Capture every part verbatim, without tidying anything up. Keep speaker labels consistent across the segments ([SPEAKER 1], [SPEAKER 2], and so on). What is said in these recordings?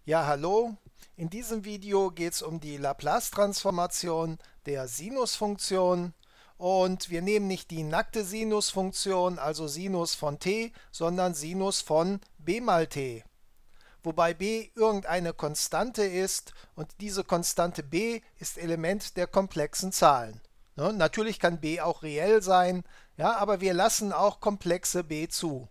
[SPEAKER 1] Ja, hallo. In diesem Video geht es um die Laplace-Transformation der Sinusfunktion und wir nehmen nicht die nackte Sinusfunktion, also Sinus von t, sondern Sinus von b mal t, wobei b irgendeine Konstante ist und diese Konstante b ist Element der komplexen Zahlen. Ne? Natürlich kann b auch reell sein, ja, aber wir lassen auch komplexe b zu.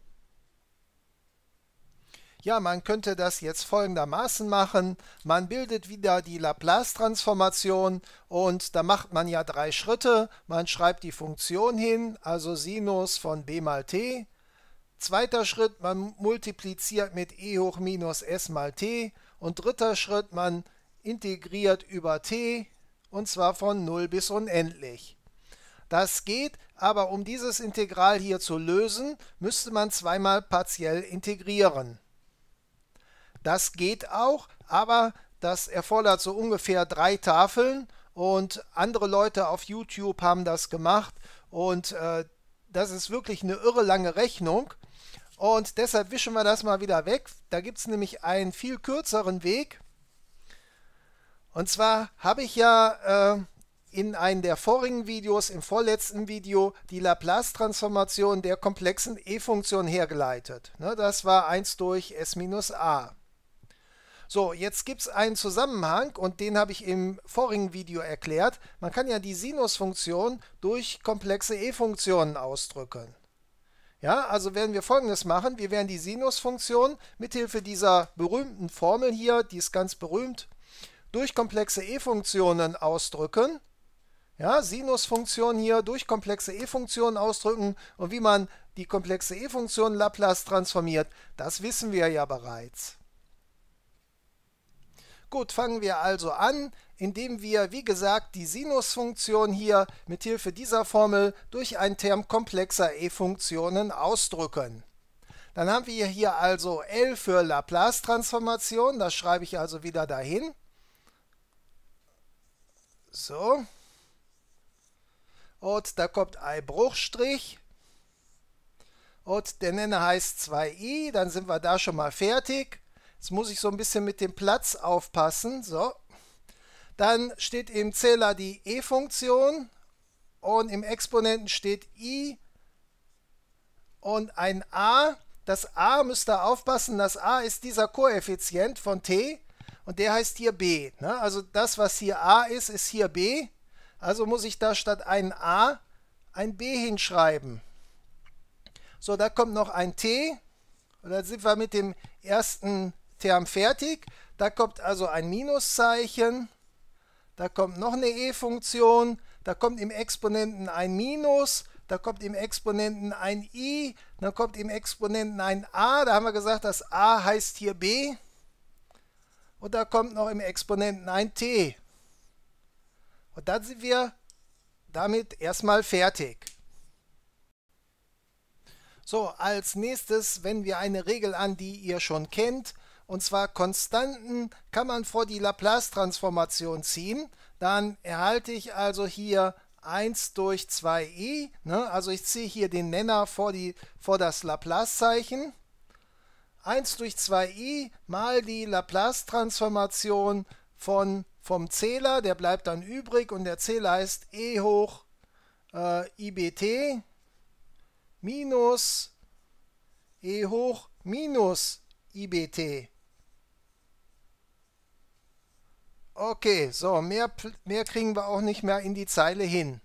[SPEAKER 1] Ja, man könnte das jetzt folgendermaßen machen. Man bildet wieder die Laplace-Transformation und da macht man ja drei Schritte. Man schreibt die Funktion hin, also Sinus von b mal t. Zweiter Schritt, man multipliziert mit e hoch minus s mal t. Und dritter Schritt, man integriert über t und zwar von null bis unendlich. Das geht, aber um dieses Integral hier zu lösen, müsste man zweimal partiell integrieren. Das geht auch, aber das erfordert so ungefähr drei Tafeln und andere Leute auf YouTube haben das gemacht und äh, das ist wirklich eine irre lange Rechnung und deshalb wischen wir das mal wieder weg. Da gibt es nämlich einen viel kürzeren Weg und zwar habe ich ja äh, in einem der vorigen Videos, im vorletzten Video, die Laplace-Transformation der komplexen e-Funktion hergeleitet. Ne, das war eins durch s minus a. So, jetzt gibt es einen Zusammenhang und den habe ich im vorigen Video erklärt. Man kann ja die Sinusfunktion durch komplexe e-Funktionen ausdrücken. Ja, also werden wir Folgendes machen. Wir werden die Sinusfunktion mithilfe dieser berühmten Formel hier, die ist ganz berühmt, durch komplexe e-Funktionen ausdrücken. Ja, Sinusfunktion hier durch komplexe e-Funktionen ausdrücken. Und wie man die komplexe e-Funktion Laplace transformiert, das wissen wir ja bereits. Gut, fangen wir also an, indem wir, wie gesagt, die Sinusfunktion hier mit Hilfe dieser Formel durch einen Term komplexer e-Funktionen ausdrücken. Dann haben wir hier also L für Laplace-Transformation, das schreibe ich also wieder dahin. So. Und da kommt I Bruchstrich. Und der Nenner heißt zwei i, dann sind wir da schon mal fertig. Jetzt muss ich so ein bisschen mit dem Platz aufpassen. So. Dann steht im Zähler die e-Funktion und im Exponenten steht i und ein a. Das a müsst ihr aufpassen, das a ist dieser Koeffizient von t und der heißt hier b. Ne? Also das, was hier a ist, ist hier b. Also muss ich da statt ein a ein b hinschreiben. So, da kommt noch ein t und dann sind wir mit dem ersten Term fertig. Da kommt also ein Minuszeichen, da kommt noch eine e-Funktion, da kommt im Exponenten ein Minus, da kommt im Exponenten ein i, dann kommt im Exponenten ein a, da haben wir gesagt, das a heißt hier b und da kommt noch im Exponenten ein t. Und dann sind wir damit erstmal fertig. So, als nächstes wenden wir eine Regel an, die ihr schon kennt. Und zwar Konstanten kann man vor die Laplace-Transformation ziehen. Dann erhalte ich also hier eins durch zwei i. Ne? Also ich ziehe hier den Nenner vor, die, vor das Laplace-Zeichen. eins durch zwei i mal die Laplace-Transformation von, vom Zähler. Der bleibt dann übrig und der Zähler heißt e hoch äh, ibt minus e hoch minus ibt. Okay, so, mehr, mehr kriegen wir auch nicht mehr in die Zeile hin.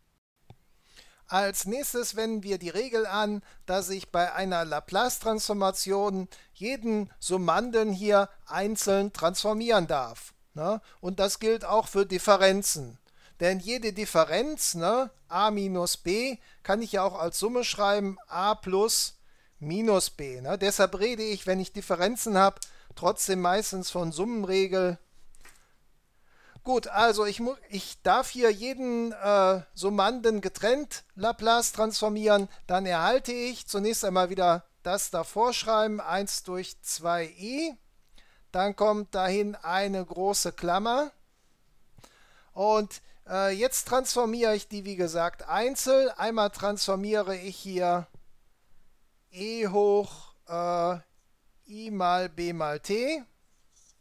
[SPEAKER 1] Als nächstes wenden wir die Regel an, dass ich bei einer Laplace-Transformation jeden Summanden hier einzeln transformieren darf. Ne? Und das gilt auch für Differenzen. Denn jede Differenz, ne, a minus b, kann ich ja auch als Summe schreiben, a plus minus b. Ne? Deshalb rede ich, wenn ich Differenzen habe, trotzdem meistens von Summenregel. Gut, also ich, ich darf hier jeden äh, Summanden getrennt Laplace transformieren. Dann erhalte ich zunächst einmal wieder das davor schreiben, eins durch zwei i. Dann kommt dahin eine große Klammer. Und äh, jetzt transformiere ich die, wie gesagt, einzeln. Einmal transformiere ich hier e hoch äh, i mal b mal t.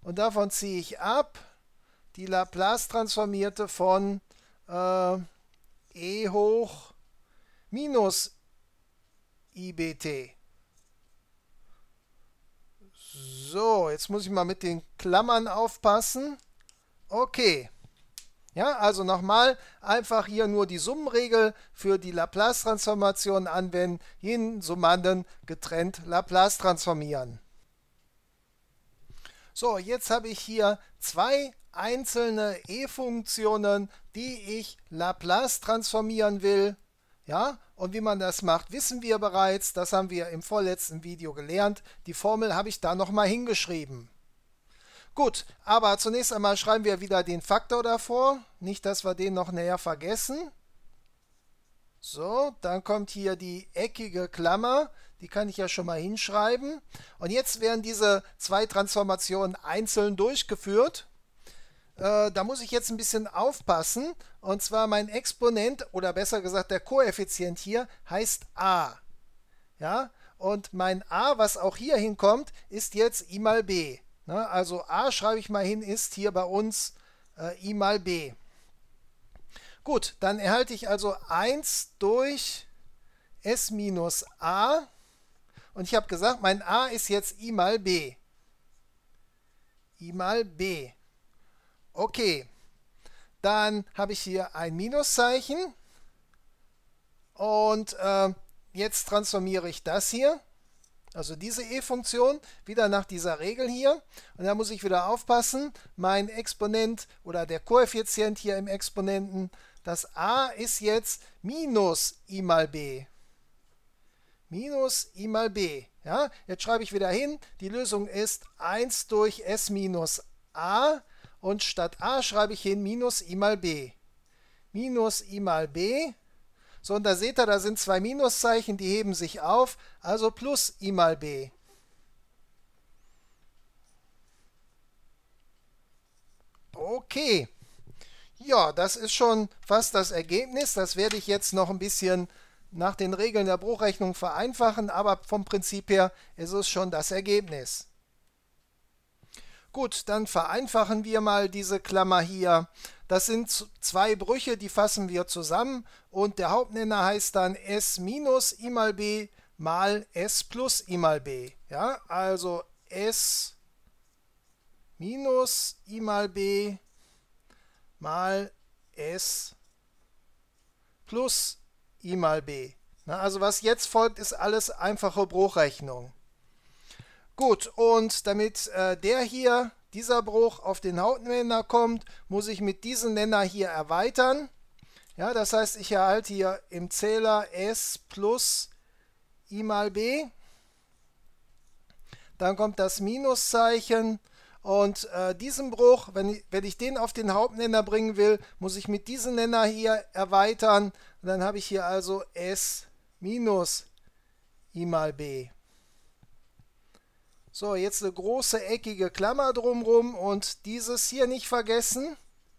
[SPEAKER 1] und davon ziehe ich ab die Laplace-Transformierte von äh, e hoch minus ibt. So, jetzt muss ich mal mit den Klammern aufpassen. Okay. Ja, also nochmal, einfach hier nur die Summenregel für die Laplace-Transformation anwenden, jeden Summanden getrennt Laplace transformieren. So, jetzt habe ich hier zwei einzelne e-Funktionen, die ich Laplace transformieren will. Ja, und wie man das macht, wissen wir bereits. Das haben wir im vorletzten Video gelernt. Die Formel habe ich da nochmal hingeschrieben. Gut, aber zunächst einmal schreiben wir wieder den Faktor davor. Nicht, dass wir den noch näher vergessen. So, dann kommt hier die eckige Klammer. Die kann ich ja schon mal hinschreiben. Und jetzt werden diese zwei Transformationen einzeln durchgeführt. Äh, da muss ich jetzt ein bisschen aufpassen. Und zwar mein Exponent, oder besser gesagt der Koeffizient hier, heißt a. Ja? Und mein a, was auch hier hinkommt, ist jetzt i mal b. Ne? Also a schreibe ich mal hin, ist hier bei uns äh, i mal b. Gut, dann erhalte ich also eins durch s minus a. Und ich habe gesagt, mein a ist jetzt i mal b. i mal b. Okay, dann habe ich hier ein Minuszeichen. Und äh, jetzt transformiere ich das hier. Also diese e-Funktion, wieder nach dieser Regel hier. Und da muss ich wieder aufpassen, mein Exponent oder der Koeffizient hier im Exponenten, das a ist jetzt minus i mal b. Minus i mal b. Ja, jetzt schreibe ich wieder hin, die Lösung ist eins durch s minus a und statt a schreibe ich hin minus i mal b. Minus i mal b. So, und da seht ihr, da sind zwei Minuszeichen, die heben sich auf, also plus i mal b. Okay. Ja, das ist schon fast das Ergebnis. Das werde ich jetzt noch ein bisschen nach den Regeln der Bruchrechnung vereinfachen, aber vom Prinzip her ist es schon das Ergebnis. Gut, dann vereinfachen wir mal diese Klammer hier. Das sind zwei Brüche, die fassen wir zusammen und der Hauptnenner heißt dann s minus i mal b mal s plus i mal b. Ja, also s minus i mal b mal s plus i mal b. Na, also was jetzt folgt, ist alles einfache Bruchrechnung. Gut, und damit äh, der hier, dieser Bruch auf den Hauptnenner kommt, muss ich mit diesem Nenner hier erweitern. Ja, das heißt, ich erhalte hier im Zähler s plus i mal b. Dann kommt das Minuszeichen. Und äh, diesen Bruch, wenn ich, wenn ich den auf den Hauptnenner bringen will, muss ich mit diesem Nenner hier erweitern. Und dann habe ich hier also s minus i mal b. So, jetzt eine große eckige Klammer drumherum und dieses hier nicht vergessen.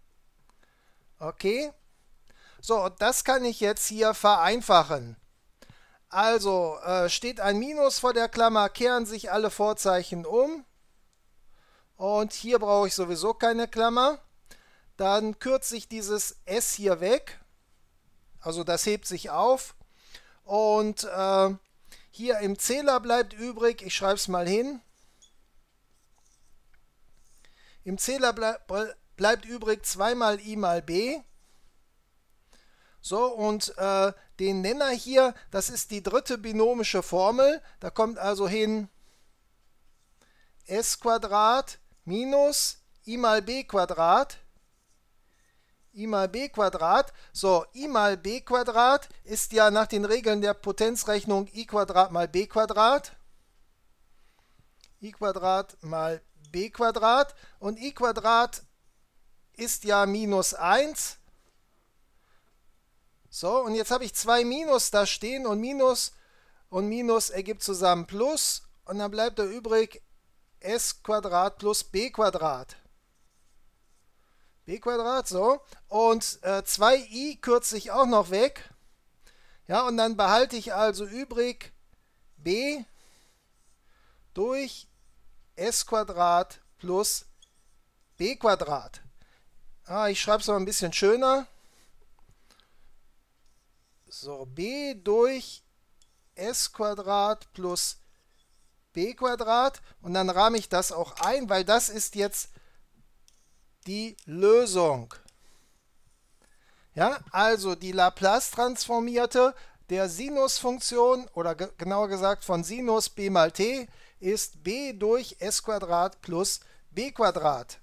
[SPEAKER 1] Okay. So, und das kann ich jetzt hier vereinfachen. Also äh, steht ein Minus vor der Klammer, kehren sich alle Vorzeichen um. Und hier brauche ich sowieso keine Klammer. Dann kürze ich dieses s hier weg. Also das hebt sich auf. Und äh, hier im Zähler bleibt übrig, ich schreibe es mal hin. Im Zähler ble bleibt übrig zwei mal i mal b. So, und äh, den Nenner hier, das ist die dritte binomische Formel. Da kommt also hin s Quadrat minus i mal b Quadrat. I mal b Quadrat. So, i mal b Quadrat ist ja nach den Regeln der Potenzrechnung i Quadrat mal b Quadrat. I Quadrat mal b Quadrat. Und i Quadrat ist ja minus eins. So, und jetzt habe ich zwei Minus da stehen und Minus und Minus ergibt zusammen Plus. Und dann bleibt da übrig s Quadrat plus b Quadrat. b Quadrat, so. Und äh, zwei i kürze ich auch noch weg. Ja, und dann behalte ich also übrig b durch s Quadrat plus b Quadrat. Ah, ich schreibe es mal ein bisschen schöner. So, b durch s Quadrat plus b Quadrat. Und dann rahme ich das auch ein, weil das ist jetzt die Lösung. Ja, also die Laplace transformierte der Sinusfunktion oder ge genauer gesagt von Sinus b mal t ist b durch s Quadrat plus b Quadrat.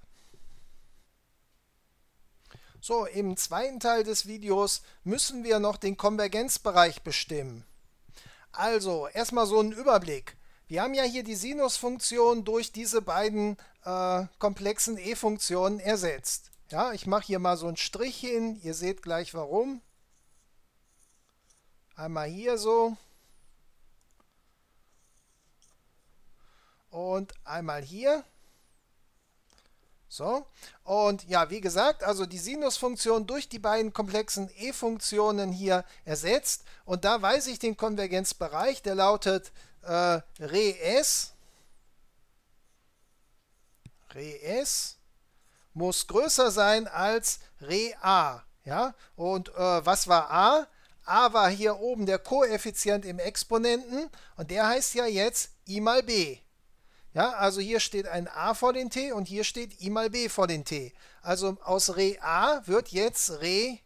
[SPEAKER 1] So, im zweiten Teil des Videos müssen wir noch den Konvergenzbereich bestimmen. Also, erstmal so ein Überblick. Wir haben ja hier die Sinusfunktion durch diese beiden äh, komplexen e-Funktionen ersetzt. Ja, ich mache hier mal so einen Strich hin. Ihr seht gleich warum. Einmal hier so. Und einmal hier. So, und ja, wie gesagt, also die Sinusfunktion durch die beiden komplexen e-Funktionen hier ersetzt. Und da weiß ich den Konvergenzbereich, der lautet äh, Re-S. Re-S muss größer sein als Re-A. Ja? Und äh, was war A? A war hier oben der Koeffizient im Exponenten und der heißt ja jetzt I mal B. Ja, also hier steht ein a vor den t und hier steht I mal b vor den t. Also aus Re-A wird jetzt Re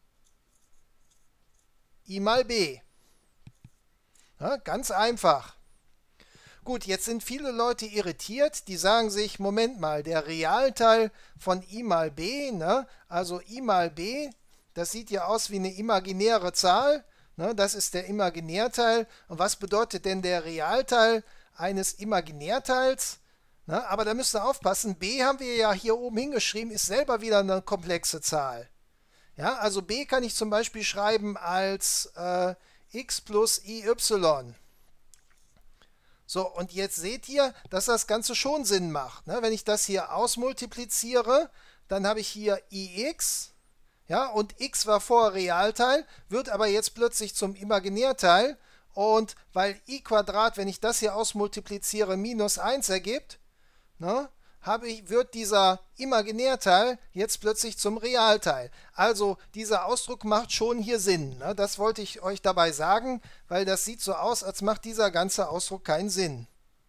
[SPEAKER 1] I mal b. Ja, ganz einfach. Gut, jetzt sind viele Leute irritiert, die sagen sich, Moment mal, der Realteil von I mal b, ne, also I mal b, das sieht ja aus wie eine imaginäre Zahl, ne, das ist der Imaginärteil. Und was bedeutet denn der Realteil eines Imaginärteils? Ne, aber da müsst ihr aufpassen, b haben wir ja hier oben hingeschrieben, ist selber wieder eine komplexe Zahl. Ja, also b kann ich zum Beispiel schreiben als äh, x plus iy. So, und jetzt seht ihr, dass das Ganze schon Sinn macht. Ne? Wenn ich das hier ausmultipliziere, dann habe ich hier ix, ja, und x war vorher Realteil, wird aber jetzt plötzlich zum Imaginärteil. Und weil i Quadrat, wenn ich das hier ausmultipliziere, minus eins ergibt, ne, habe ich, wird dieser Imaginärteil jetzt plötzlich zum Realteil. Also dieser Ausdruck macht schon hier Sinn. Ne? Das wollte ich euch dabei sagen, weil das sieht so aus, als macht dieser ganze Ausdruck keinen Sinn.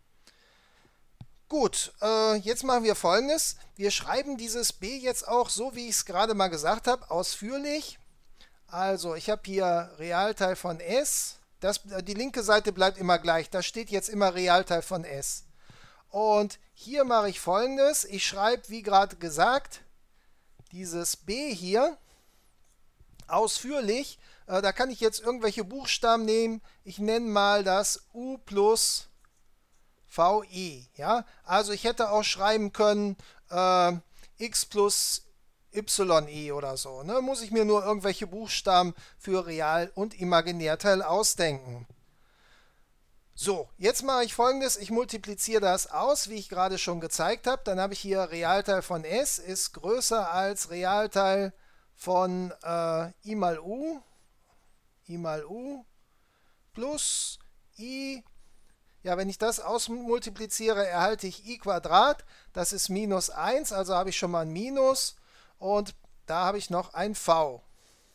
[SPEAKER 1] Gut, äh, jetzt machen wir Folgendes. Wir schreiben dieses b jetzt auch so, wie ich es gerade mal gesagt habe, ausführlich. Also ich habe hier Realteil von s. Das, die linke Seite bleibt immer gleich. Da steht jetzt immer Realteil von s. Und hier mache ich Folgendes. Ich schreibe, wie gerade gesagt, dieses b hier ausführlich. Äh, da kann ich jetzt irgendwelche Buchstaben nehmen. Ich nenne mal das u plus vi. Ja? Also ich hätte auch schreiben können äh, x plus yi oder so. Ne? Muss ich mir nur irgendwelche Buchstaben für Real- und Imaginärteil ausdenken. So, jetzt mache ich Folgendes. Ich multipliziere das aus, wie ich gerade schon gezeigt habe. Dann habe ich hier Realteil von s ist größer als Realteil von äh, i mal u, i mal u plus i. Ja, wenn ich das ausmultipliziere, erhalte ich i Quadrat. Das ist minus eins, also habe ich schon mal ein Minus. Und da habe ich noch ein v.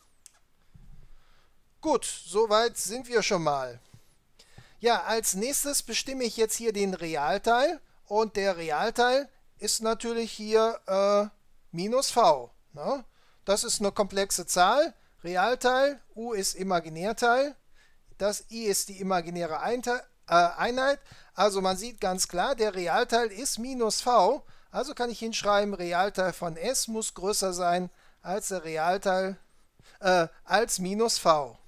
[SPEAKER 1] Gut, soweit sind wir schon mal. Ja, als nächstes bestimme ich jetzt hier den Realteil und der Realteil ist natürlich hier äh, minus v. Ne? Das ist eine komplexe Zahl. Realteil, u ist Imaginärteil, das i ist die imaginäre Einteil, äh, Einheit. Also man sieht ganz klar, der Realteil ist minus v. Also kann ich hinschreiben, Realteil von s muss größer sein als der Realteil äh, als minus v.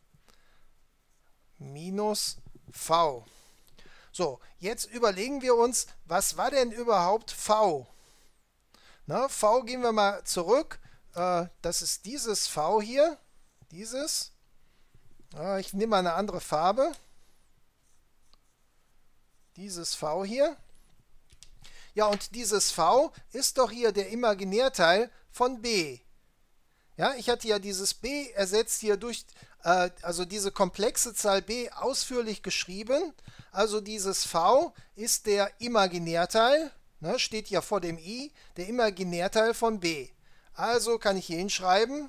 [SPEAKER 1] Minus v. So, jetzt überlegen wir uns, was war denn überhaupt v? Na, v gehen wir mal zurück. Äh, das ist dieses v hier. Dieses. Äh, ich nehme mal eine andere Farbe. Dieses v hier. Ja, und dieses v ist doch hier der Imaginärteil von b. Ja, ich hatte ja dieses b ersetzt hier durch, äh, also diese komplexe Zahl b ausführlich geschrieben. Also dieses v ist der Imaginärteil, ne, steht ja vor dem i der Imaginärteil von b. Also kann ich hier hinschreiben,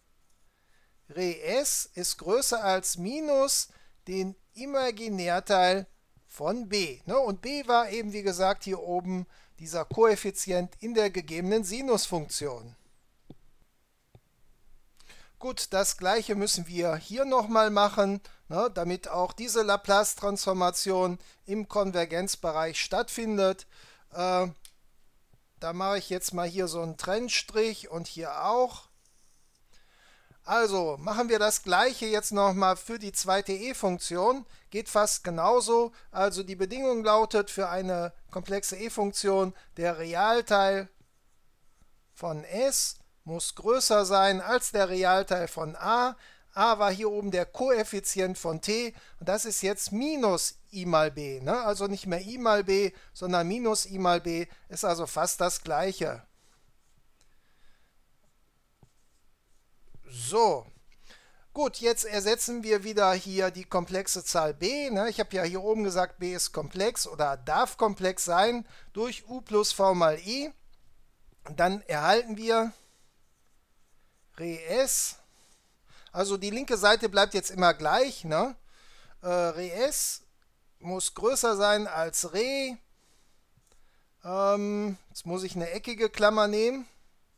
[SPEAKER 1] Res ist größer als minus den Imaginärteil von b. Ne? Und b war eben, wie gesagt, hier oben dieser Koeffizient in der gegebenen Sinusfunktion. Gut, das gleiche müssen wir hier nochmal machen, ne, damit auch diese Laplace-Transformation im Konvergenzbereich stattfindet. Äh, da mache ich jetzt mal hier so einen Trennstrich und hier auch. Also machen wir das gleiche jetzt nochmal für die zweite e-Funktion. Geht fast genauso. Also die Bedingung lautet für eine komplexe e-Funktion, der Realteil von s muss größer sein als der Realteil von a. A war hier oben der Koeffizient von t und das ist jetzt minus i mal b. Ne? Also nicht mehr i mal b, sondern minus i mal b ist also fast das gleiche. So, gut, jetzt ersetzen wir wieder hier die komplexe Zahl b. Ne? Ich habe ja hier oben gesagt, b ist komplex oder darf komplex sein durch u plus v mal i. Und dann erhalten wir Res, also die linke Seite bleibt jetzt immer gleich. Ne? Äh, Res muss größer sein als Re. Ähm, jetzt muss ich eine eckige Klammer nehmen.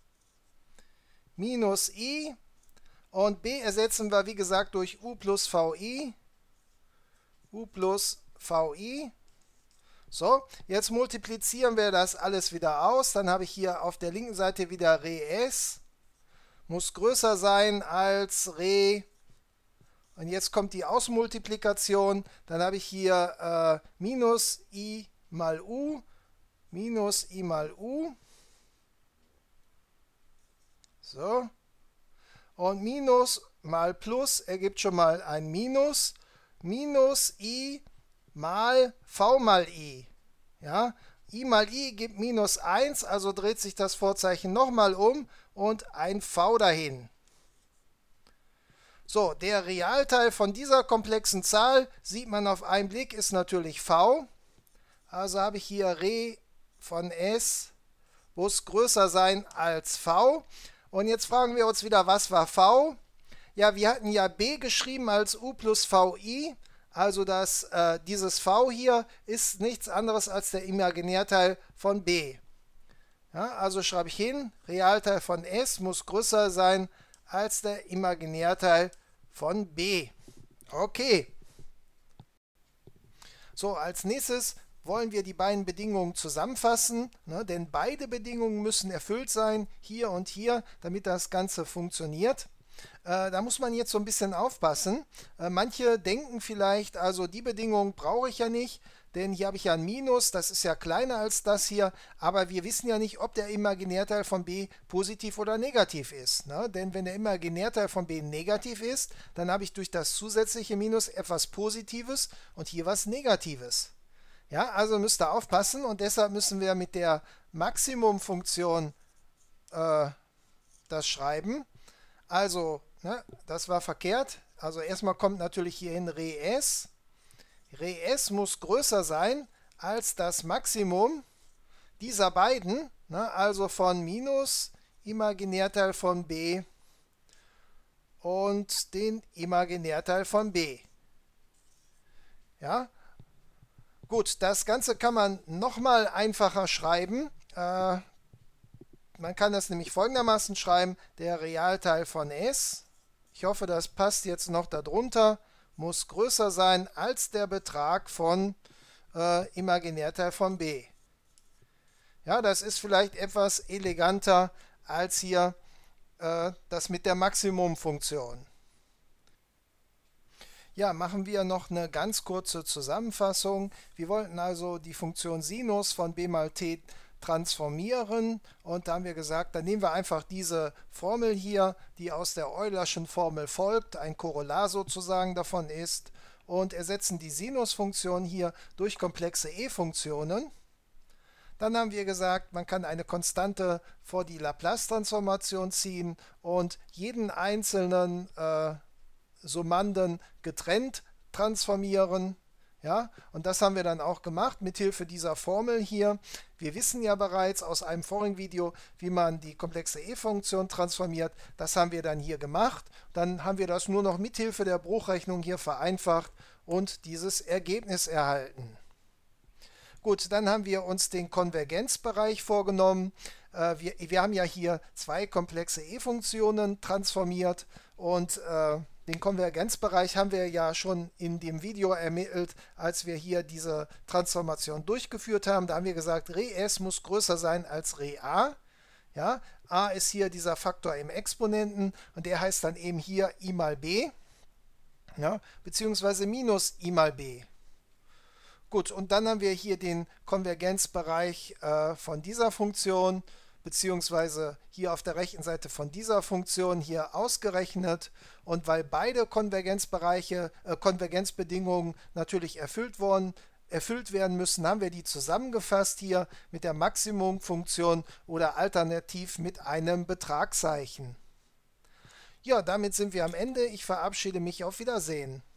[SPEAKER 1] Minus i. Und b ersetzen wir, wie gesagt, durch u plus vi. u plus vi. So, jetzt multiplizieren wir das alles wieder aus. Dann habe ich hier auf der linken Seite wieder Res. Muss größer sein als Re. Und jetzt kommt die Ausmultiplikation. Dann habe ich hier äh, minus i mal u. Minus i mal u. So. Und Minus mal Plus ergibt schon mal ein Minus. Minus i mal v mal i. Ja, i mal i gibt minus eins, also dreht sich das Vorzeichen nochmal um und ein v dahin. So, der Realteil von dieser komplexen Zahl, sieht man auf einen Blick, ist natürlich v. Also habe ich hier Re von s muss größer sein als v. Und jetzt fragen wir uns wieder, was war v? Ja, wir hatten ja b geschrieben als u plus vi. Also das, äh, dieses v hier ist nichts anderes als der Imaginärteil von b. Ja, also schreibe ich hin, Realteil von s muss größer sein als der Imaginärteil von b. Okay. So, als nächstes wollen wir die beiden Bedingungen zusammenfassen, ne, denn beide Bedingungen müssen erfüllt sein, hier und hier, damit das Ganze funktioniert. Äh, da muss man jetzt so ein bisschen aufpassen. Äh, manche denken vielleicht, also die Bedingung brauche ich ja nicht, denn hier habe ich ja ein Minus, das ist ja kleiner als das hier, aber wir wissen ja nicht, ob der Imaginärteil von b positiv oder negativ ist. Ne? Denn wenn der Imaginärteil von b negativ ist, dann habe ich durch das zusätzliche Minus etwas Positives und hier was Negatives. Ja, also müsst ihr aufpassen und deshalb müssen wir mit der Maximumfunktion äh, das schreiben. Also, ne, das war verkehrt. Also erstmal kommt natürlich hierhin Res. Res muss größer sein als das Maximum dieser beiden, ne, also von minus Imaginärteil von b und den Imaginärteil von b. Ja, gut, das Ganze kann man nochmal einfacher schreiben. Äh, man kann das nämlich folgendermaßen schreiben, der Realteil von s, ich hoffe, das passt jetzt noch darunter, muss größer sein als der Betrag von äh, Imaginärteil von b. Ja, das ist vielleicht etwas eleganter als hier äh, das mit der Maximumfunktion. Ja, machen wir noch eine ganz kurze Zusammenfassung. Wir wollten also die Funktion Sinus von b mal t transformieren und da haben wir gesagt, dann nehmen wir einfach diese Formel hier, die aus der Eulerschen Formel folgt, ein Korollar sozusagen davon ist und ersetzen die Sinusfunktion hier durch komplexe e-Funktionen. Dann haben wir gesagt, man kann eine Konstante vor die Laplace-Transformation ziehen und jeden einzelnen äh, Summanden getrennt transformieren. Ja, und das haben wir dann auch gemacht mithilfe dieser Formel hier. Wir wissen ja bereits aus einem vorigen Video, wie man die komplexe e-Funktion transformiert. Das haben wir dann hier gemacht. Dann haben wir das nur noch mithilfe der Bruchrechnung hier vereinfacht und dieses Ergebnis erhalten. Gut, dann haben wir uns den Konvergenzbereich vorgenommen. Äh, wir, wir haben ja hier zwei komplexe e-Funktionen transformiert und äh, den Konvergenzbereich haben wir ja schon in dem Video ermittelt, als wir hier diese Transformation durchgeführt haben. Da haben wir gesagt, Re-S muss größer sein als Re-A. Ja, A ist hier dieser Faktor im Exponenten und der heißt dann eben hier I mal B, ja, beziehungsweise minus I mal B. Gut, und dann haben wir hier den Konvergenzbereich äh, von dieser Funktion, beziehungsweise hier auf der rechten Seite von dieser Funktion hier ausgerechnet. Und weil beide Konvergenzbereiche, äh, Konvergenzbedingungen natürlich erfüllt worden, erfüllt werden müssen, haben wir die zusammengefasst hier mit der Maximumfunktion oder alternativ mit einem Betragszeichen. Ja, damit sind wir am Ende. Ich verabschiede mich. Auf Wiedersehen.